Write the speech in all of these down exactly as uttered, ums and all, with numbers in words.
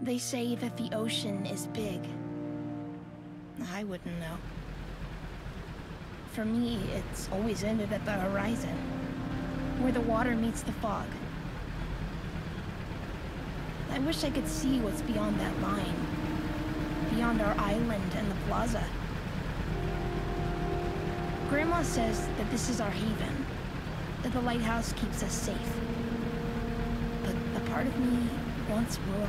They say that the ocean is big. I wouldn't know. For me, it's always ended at the horizon, where the water meets the fog. I wish I could see what's beyond that line, beyond our island and the plaza. Grandma says that this is our haven, that the lighthouse keeps us safe. But a part of me wants more.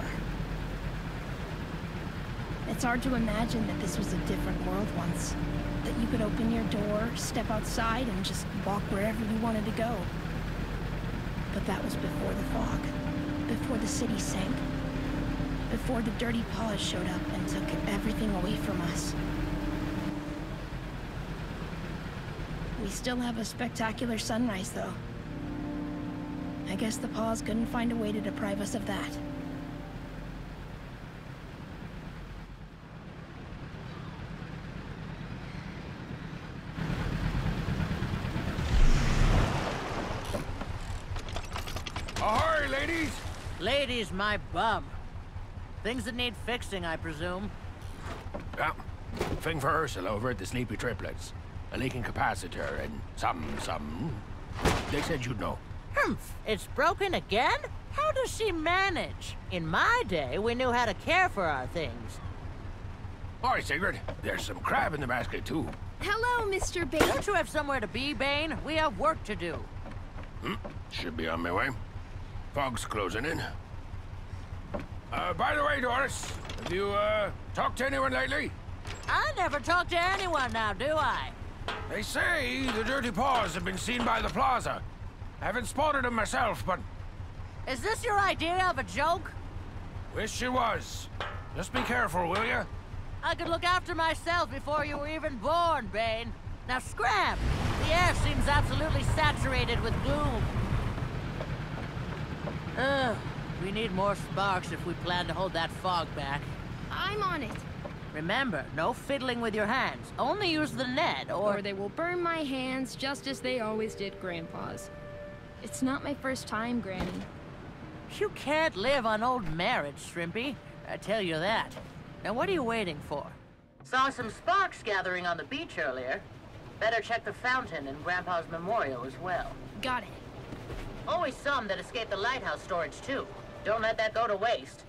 It's hard to imagine that this was a different world once. That you could open your door, step outside, and just walk wherever you wanted to go. But that was before the fog. Before the city sank. Before the dirty paws showed up and took everything away from us. We still have a spectacular sunrise, though. I guess the paws couldn't find a way to deprive us of that. Ahoy, ladies! Ladies, my bum. Things that need fixing, I presume. Yeah. Thing for Ursula over at the Sleepy Triplets. A leaking capacitor and some, some... They said you'd know. Humph! It's broken again? How does she manage? In my day, we knew how to care for our things. Hi, Sigrid. There's some crab in the basket, too. Hello, Mister Bane. Don't you have somewhere to be, Bane? We have work to do. Hmm. Should be on my way. Fog's closing in. Uh, by the way, Doris, have you, uh, talked to anyone lately? I never talk to anyone now, do I? They say the dirty paws have been seen by the plaza. I haven't spotted them myself, but... Is this your idea of a joke? Wish it was. Just be careful, will you? I could look after myself before you were even born, Bane. Now scram! The air seems absolutely saturated with gloom. Ugh, we need more sparks if we plan to hold that fog back. I'm on it. Remember, no fiddling with your hands. Only use the net, or... Or they will burn my hands just as they always did Grandpa's. It's not my first time, Granny. You can't live on old marriage, Shrimpy. I tell you that. Now what are you waiting for? Saw some sparks gathering on the beach earlier. Better check the fountain and Grandpa's memorial as well. Got it. Always some that escape the lighthouse storage, too. Don't let that go to waste.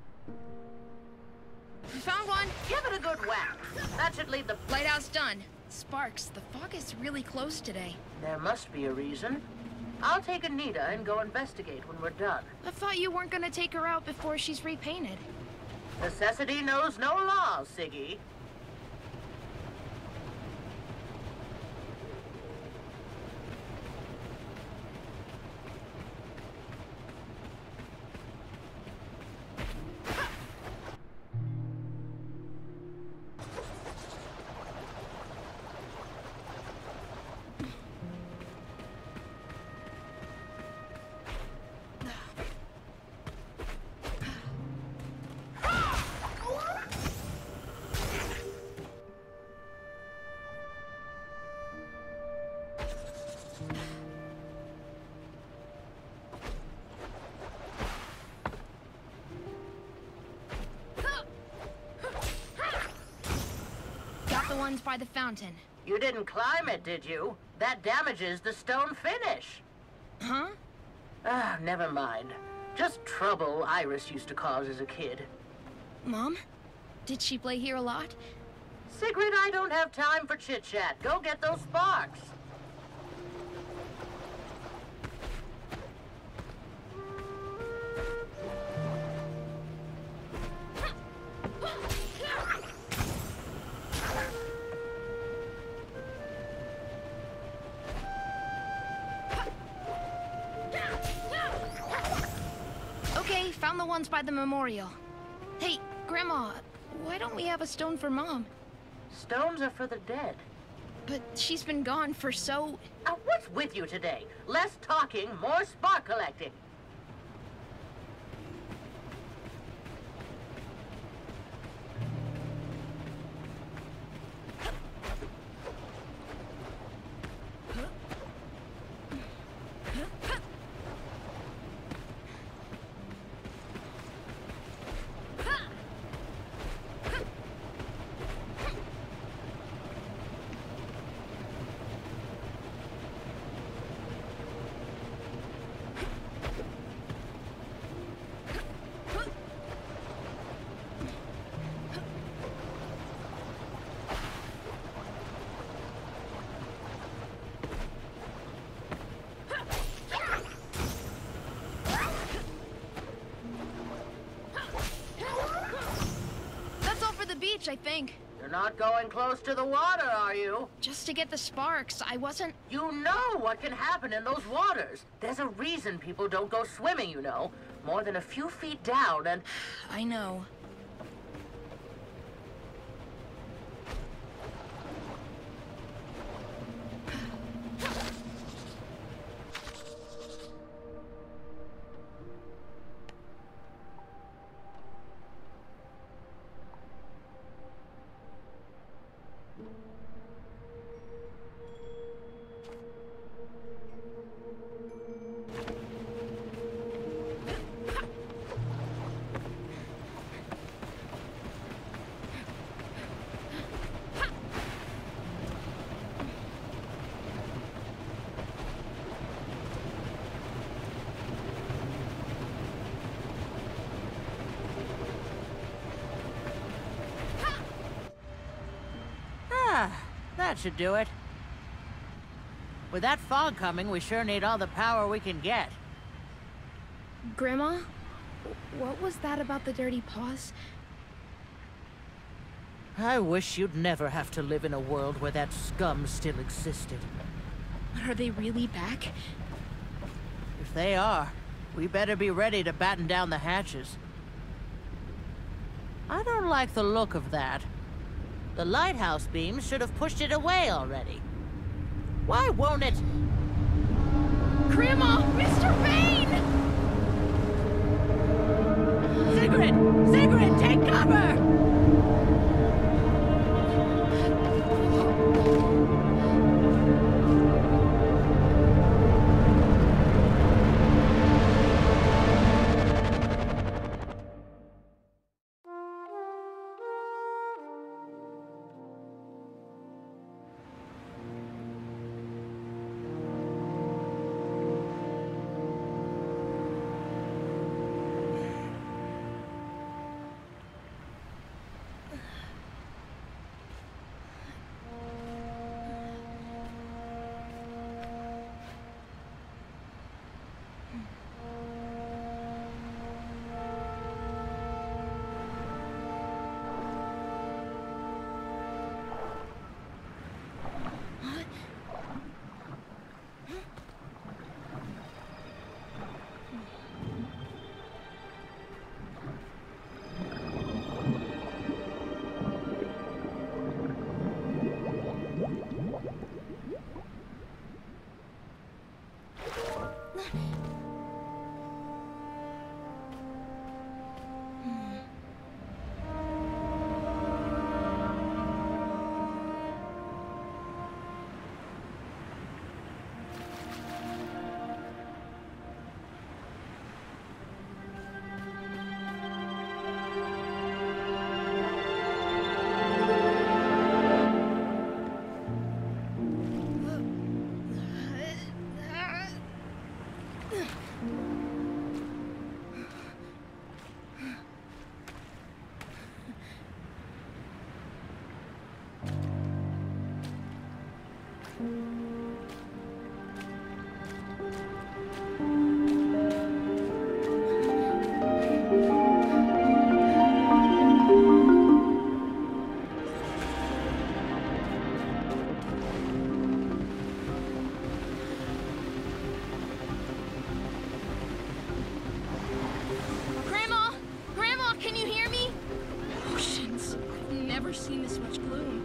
Found one. Give it a good whack. That should lead the... Lighthouse done. sparks. The fog is really close today. There must be a reason. I'll take Anita and go investigate when we're done. I thought you weren't gonna take her out before she's repainted. Necessity knows no law, Siggy. The ones by the fountain. You didn't climb it, did you? That damages the stone finish. Huh? Ah, never mind. Just trouble Iris used to cause as a kid. Mom? Did she play here a lot? Sigrid, I don't have time for chit-chat. Go get those sparks. Okay, found the ones by the memorial. Hey, Grandma, why don't we have a stone for Mom? Stones are for the dead. But she's been gone for so... Now, what's with you today? Less talking, more spark collecting. I think. You're not going close to the water, are you? Just to get the sparks. I wasn't... You know what can happen in those waters. There's a reason people don't go swimming, you know. More than a few feet down and... I know. That should do it. With that fog coming, we sure need all the power we can get. Grandma? What was that about the dirty paws? I wish you'd never have to live in a world where that scum still existed. Are they really back? If they are, we better be ready to batten down the hatches. I don't like the look of that. The lighthouse beams should have pushed it away already. Why won't it? Grandma! Mister Payne! Sigrid! Sigrid, take cover! Grandma! Grandma, can you hear me? Oceans. I've never seen this much gloom.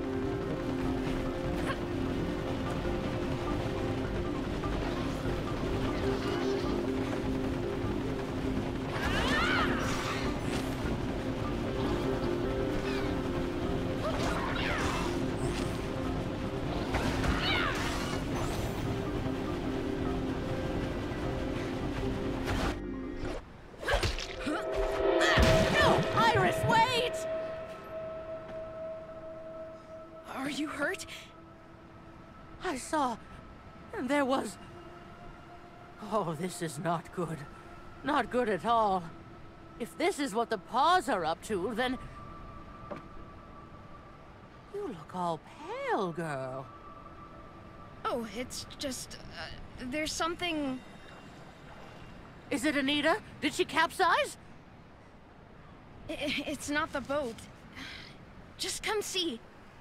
Are you hurt? I saw... and there was... Oh, this is not good. Not good at all. If this is what the paws are up to, then... You look all pale, girl. Oh, it's just... Uh, there's something... Is it Anita? Did she capsize? I- it's not the boat. Just come see.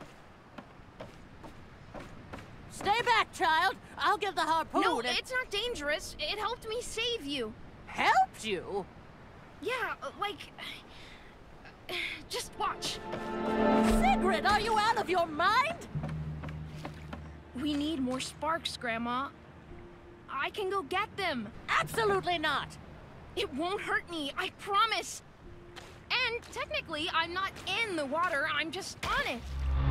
Stay back, child. I'll get the harpoon. No, and... it's not dangerous. It helped me save you. Helped you? Yeah, like... Just watch. Sigrid, are you out of your mind? We need more sparks, Grandma. I can go get them. Absolutely not. It won't hurt me, I promise. And technically, I'm not in the water, I'm just on it.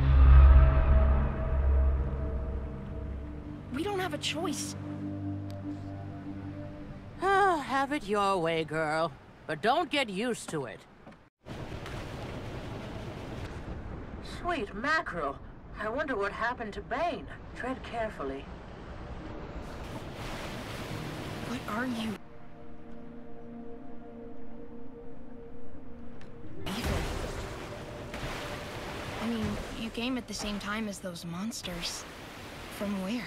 We don't have a choice. Ah, have it your way, girl. But don't get used to it. Sweet mackerel. I wonder what happened to Bane. Tread carefully. What are you? Evil. I mean, you came at the same time as those monsters. From where?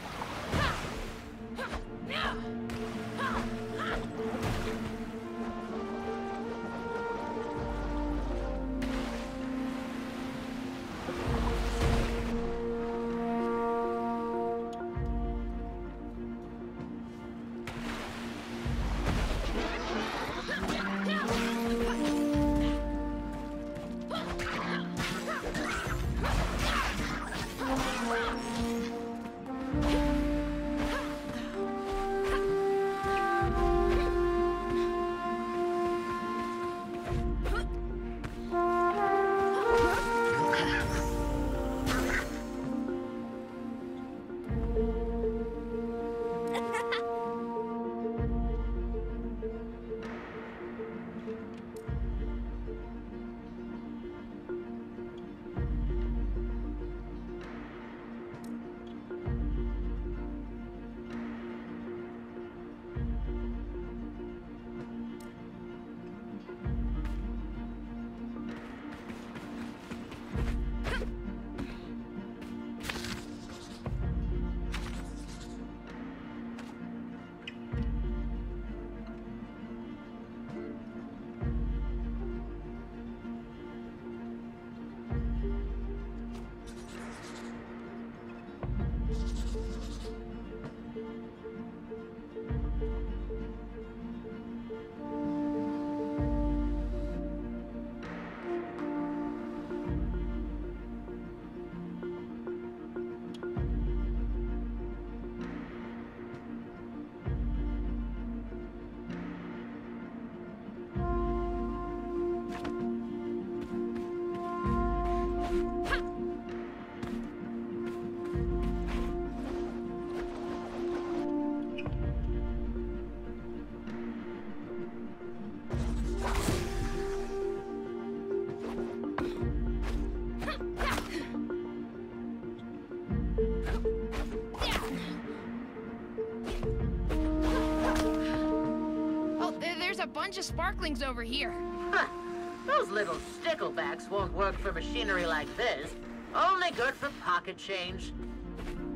Bunch of sparklings over here. Huh. Those little sticklebacks won't work for machinery like this. Only good for pocket change.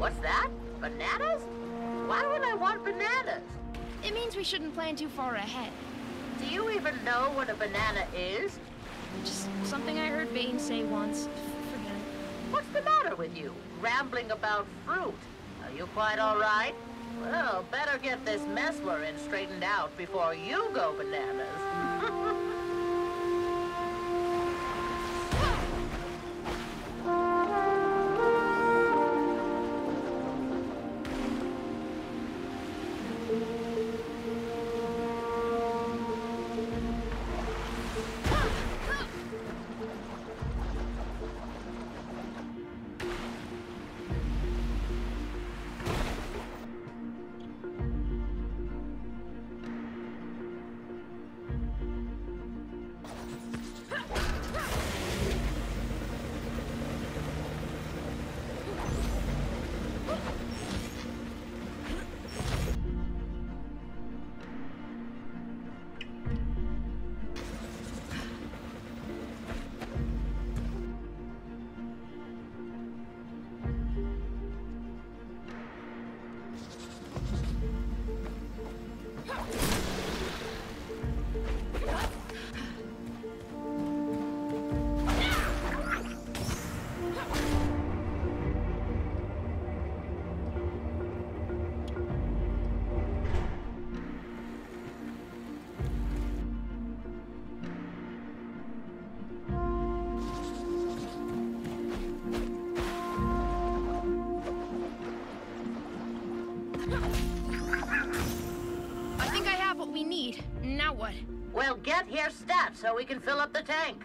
What's that? Bananas? Why would I want bananas? It means we shouldn't plan too far ahead. Do you even know what a banana is? Just something I heard Vane say once. Forget it. What's the matter with you? Rambling about fruit. Are you quite all right? Well, better get this mess we're in straightened out before you go bananas. I think I have what we need. Now what? Well, get here stat so we can fill up the tank.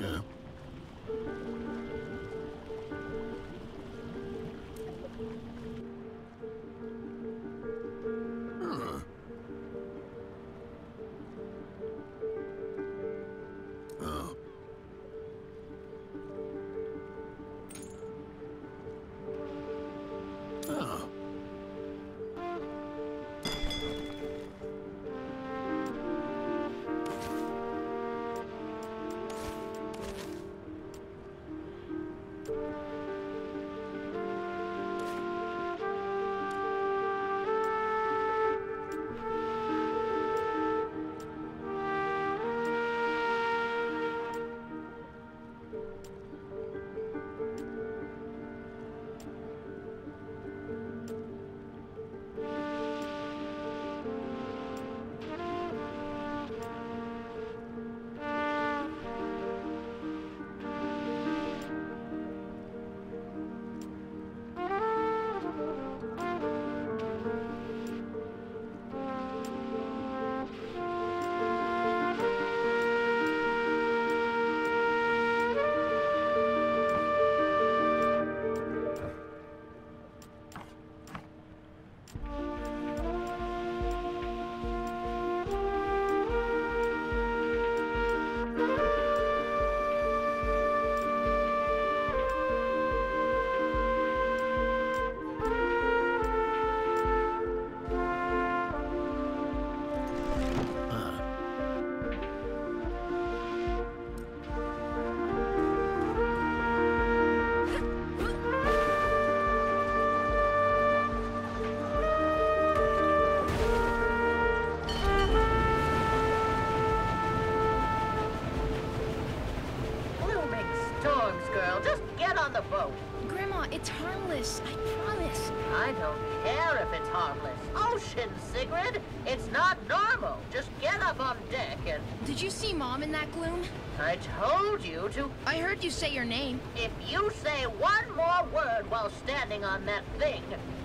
Yeah. Huh. Oh. Oh. the boat. Grandma, it's harmless. I promise. I don't care if it's harmless. Ocean, Sigrid! It's not normal. Just get up on deck and... Did you see Mom in that gloom? I told you to... I heard you say your name. If you say one more word while standing on that thing...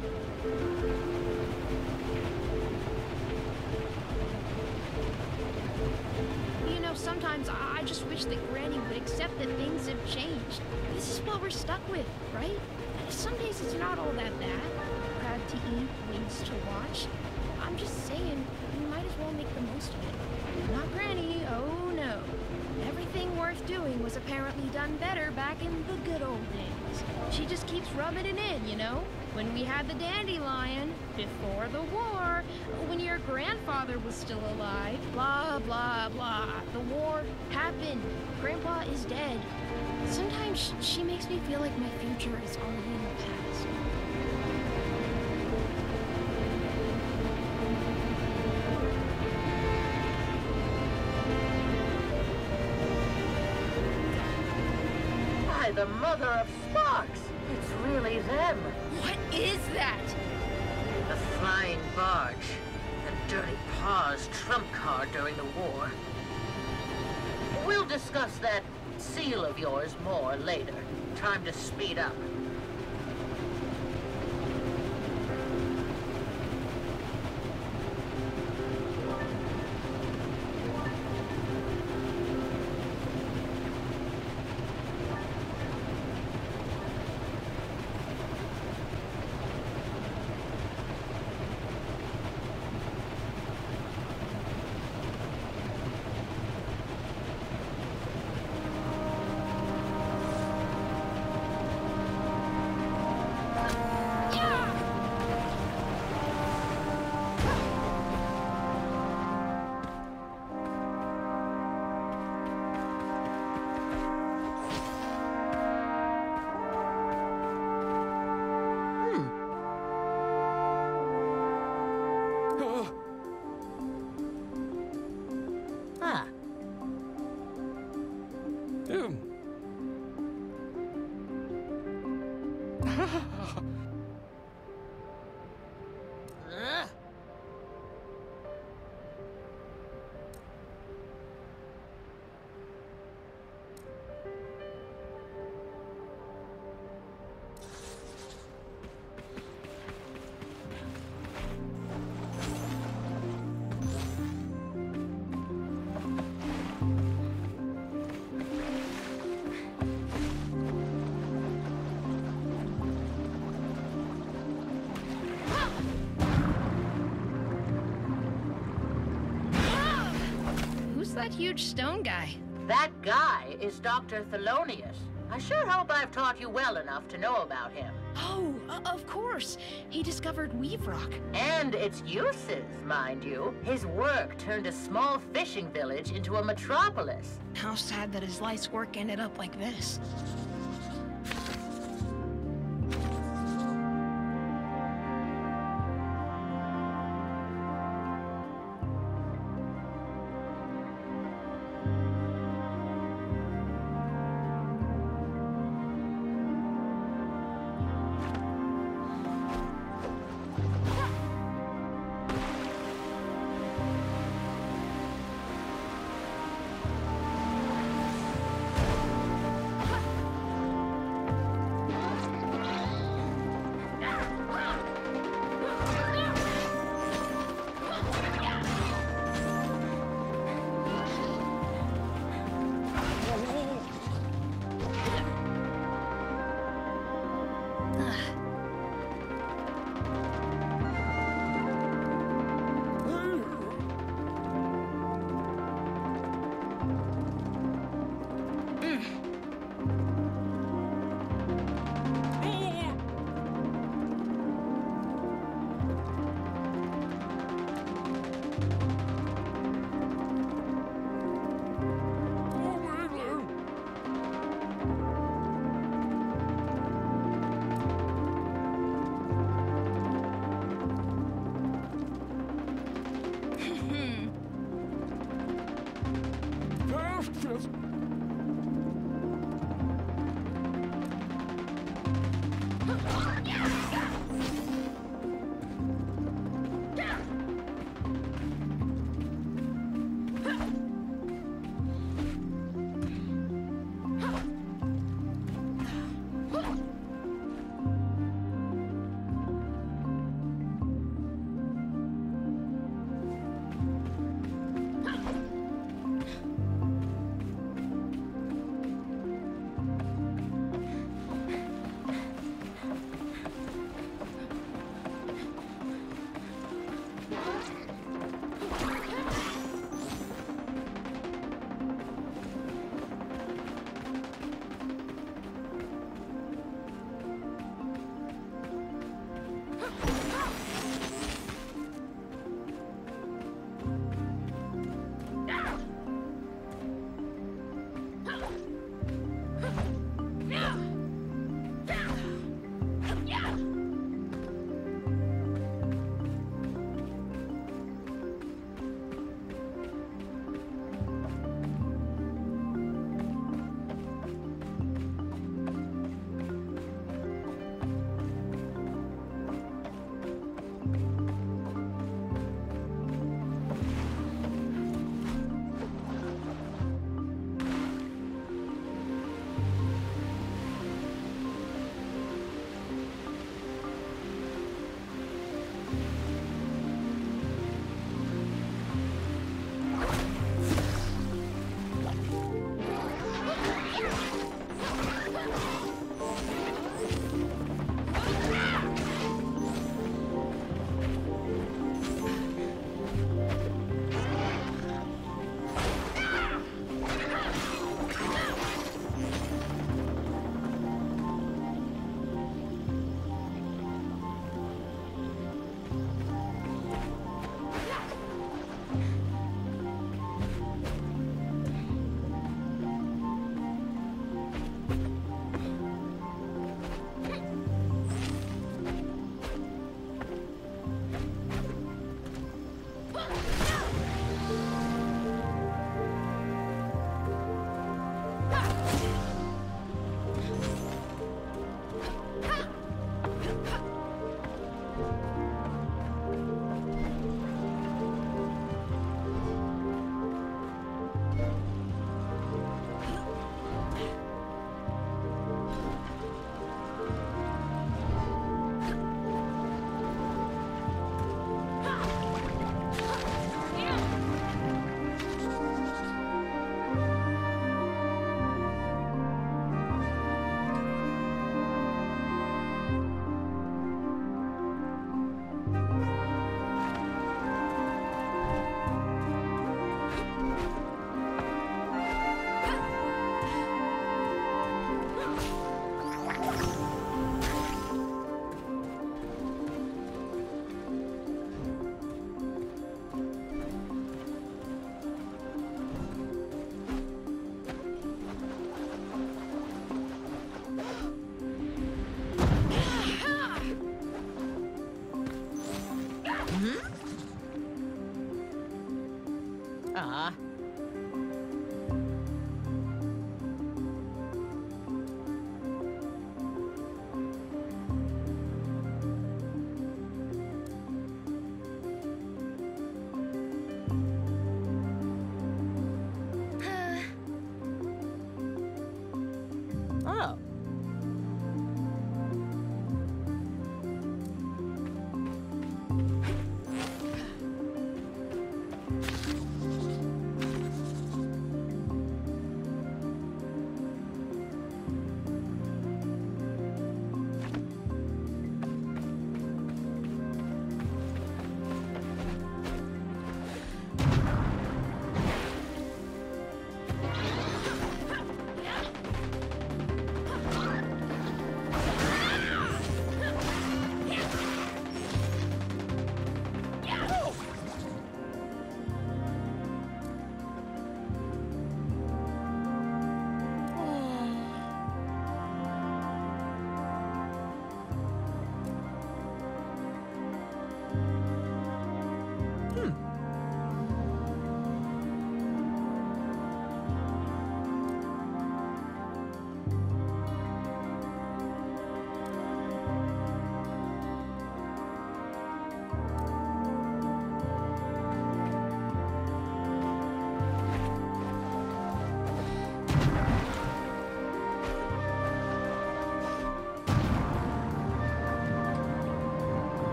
You know, sometimes I just wish that Granny would accept that things have changed. This is what we're stuck with, right? Some days it's not all that bad. Crab to eat, wings to watch. I'm just saying, we might as well make the most of it. Not Granny, oh no. Everything worth doing was apparently done better back in the good old days. She just keeps rubbing it in, you know? When we had the dandelion, before the war, when your grandfather was still alive, blah, blah, blah. The war happened. Grandpa is dead. Sometimes she makes me feel like my future is already in the past. By the mother of Sparks! It's really them. What is that? The flying barge. The dirty paws trump card during the war. We'll discuss that seal of yours more later. Time to speed up. that huge stone guy? That guy is Doctor Thelonious. I sure hope I've taught you well enough to know about him. Oh, uh, of course. He discovered Weave Rock. And its uses, mind you. His work turned a small fishing village into a metropolis. How sad that his life's work ended up like this. Oh.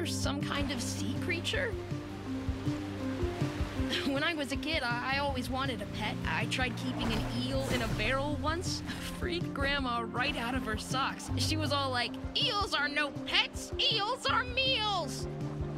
some kind of sea creature? When I was a kid, I, I always wanted a pet. I tried keeping an eel in a barrel once. Freaked Grandma right out of her socks. She was all like, "Eels are no pets! Eels are meals!"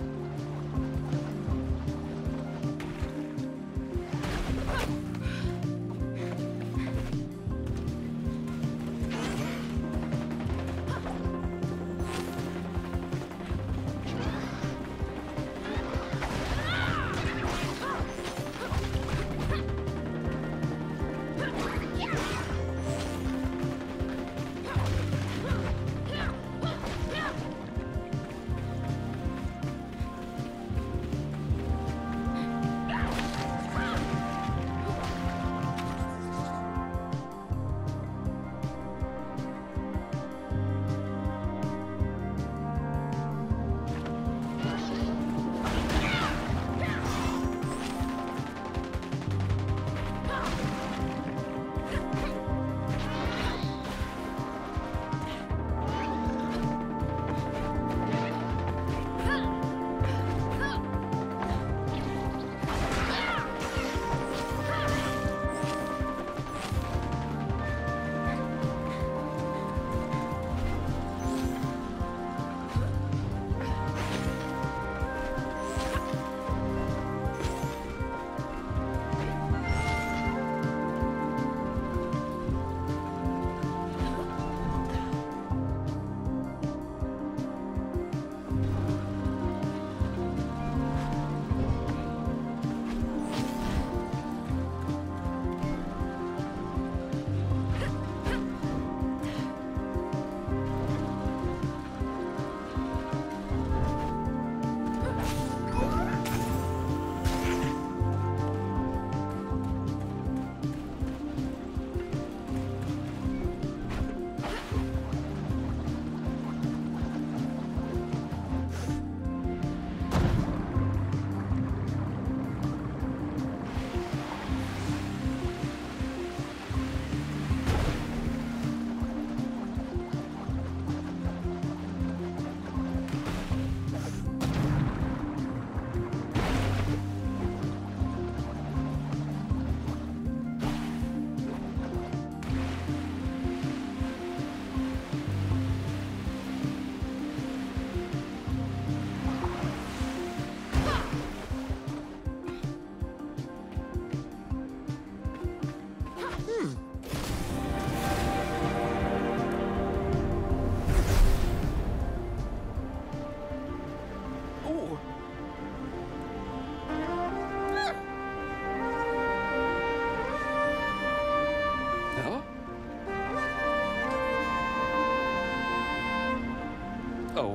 Oh.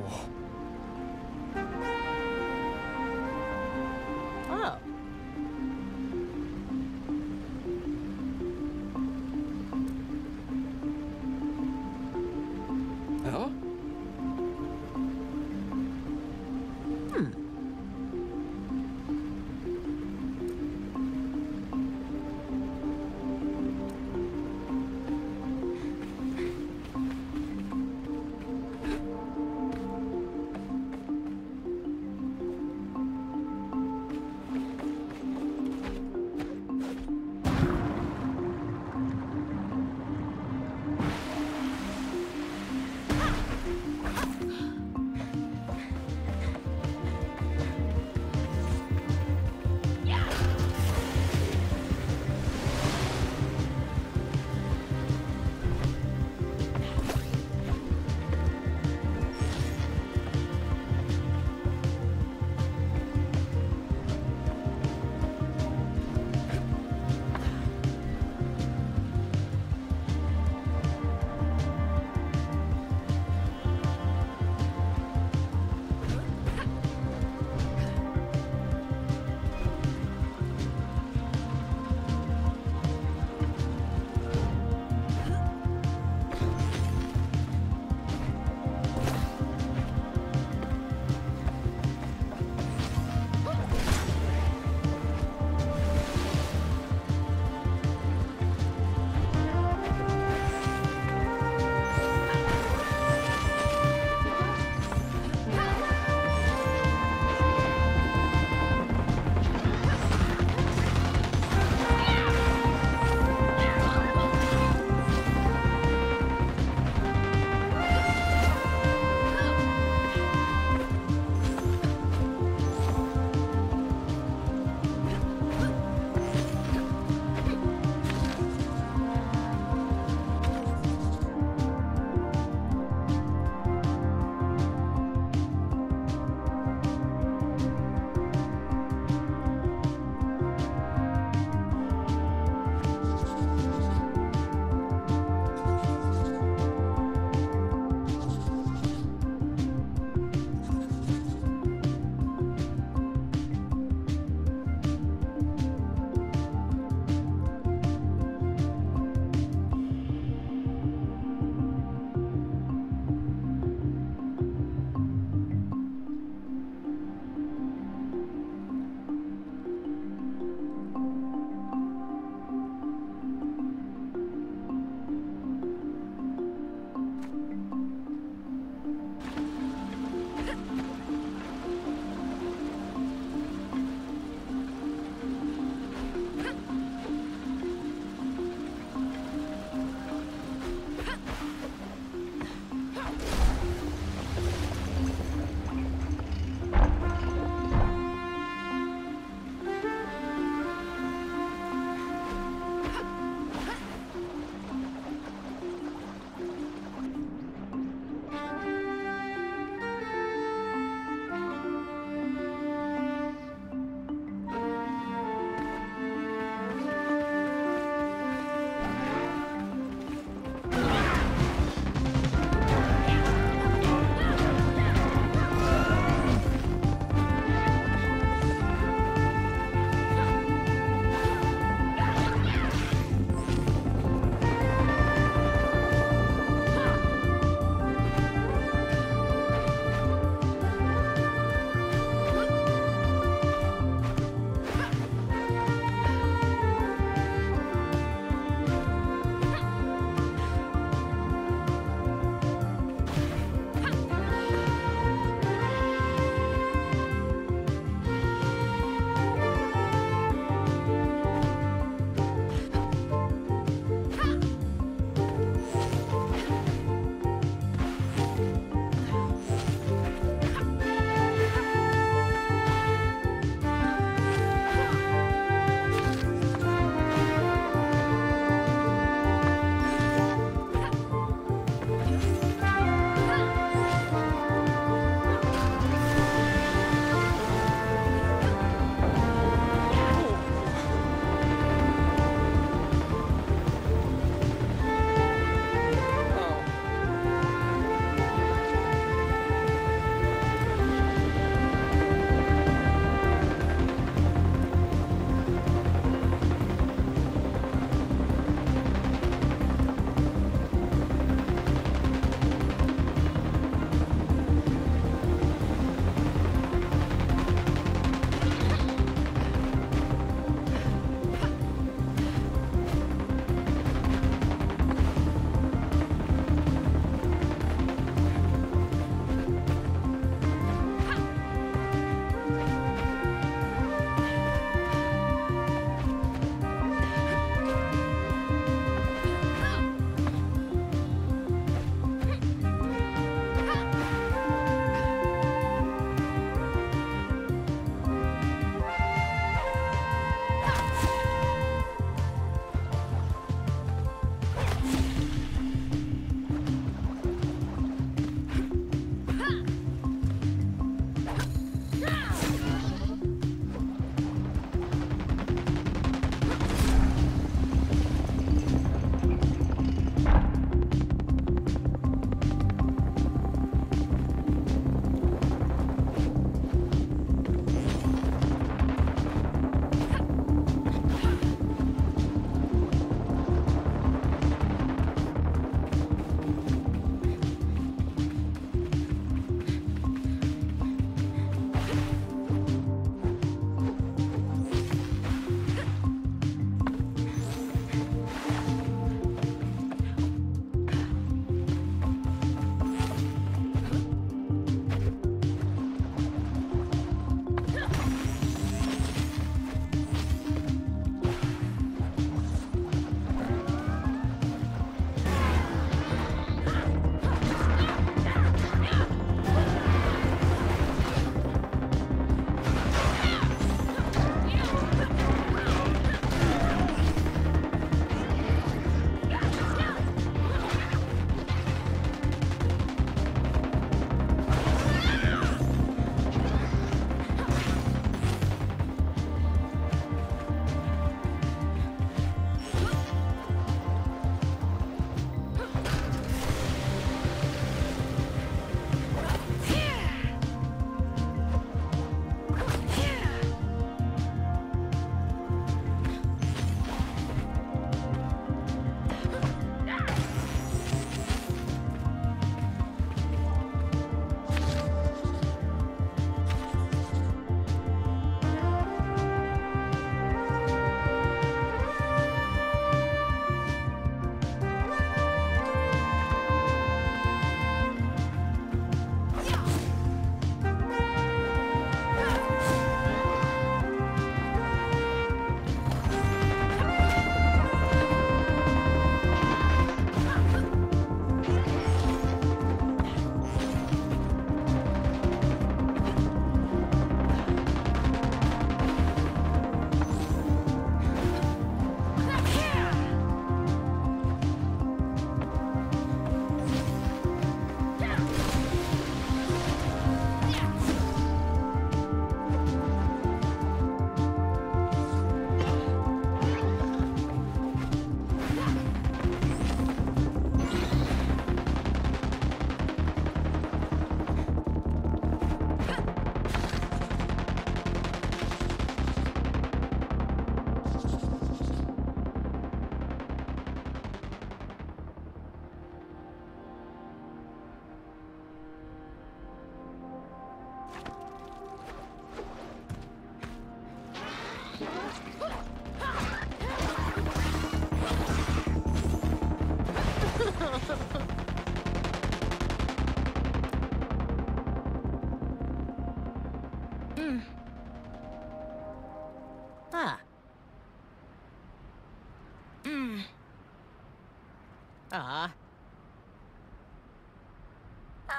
Oh. Oh? Hmm.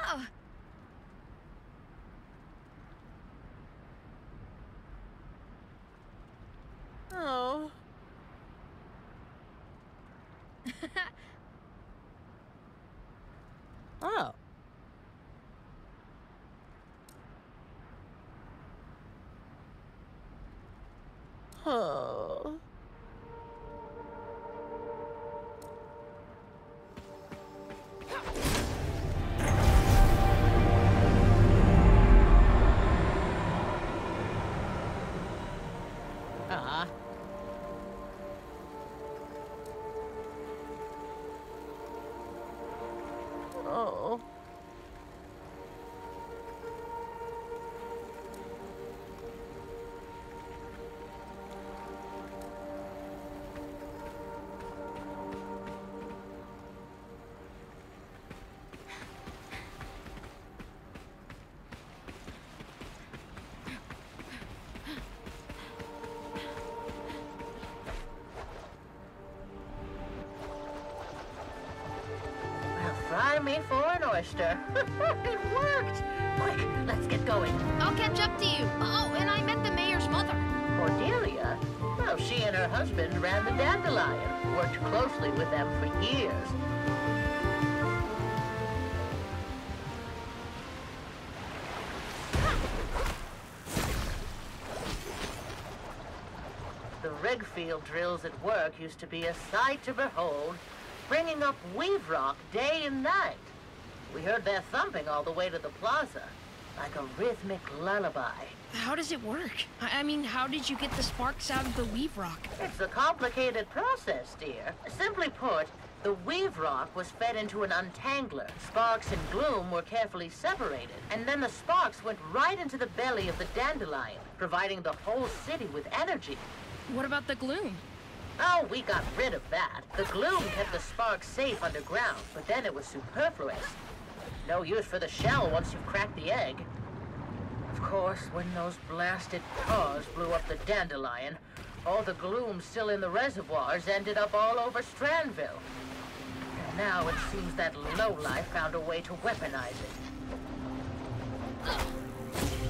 Ah! Oh. Oh. Oh. Ah. Oh. Fry me for an oyster. It worked! Quick, let's get going. I'll catch up to you. Oh, and I met the mayor's mother. Cordelia? Well, she and her husband ran the Dandelion. Worked closely with them for years. The rig field drills at work used to be a sight to behold, bringing up weave rock day and night. We heard their thumping all the way to the plaza, like a rhythmic lullaby. How does it work? I I mean, how did you get the sparks out of the weave rock? It's a complicated process, dear. Simply put, the weave rock was fed into an untangler. Sparks and gloom were carefully separated, and then the sparks went right into the belly of the dandelion, providing the whole city with energy. What about the gloom? Oh, we got rid of that. The gloom kept the sparks safe underground, but then it was superfluous. No use for the shell once you've cracked the egg. Of course, when those blasted cars blew up the dandelion, all the gloom still in the reservoirs ended up all over Strandville. And now it seems that lowlife found a way to weaponize it.